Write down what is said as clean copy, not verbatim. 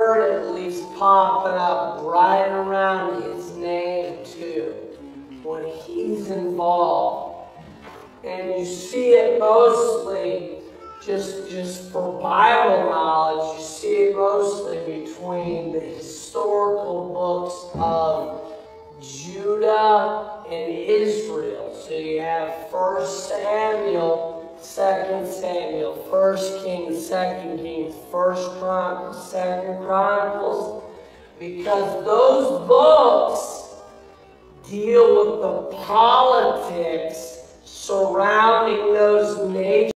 word at least popping up right around his name too, when he's involved. And you see it mostly, just for Bible knowledge, you see it mostly between the historical books of Judah and Israel. So you have 1 Samuel, 2 Samuel, 1 Kings, 2 Kings, 1 Chronicles, 2 Chronicles, because those books deal with the politics surrounding those nations.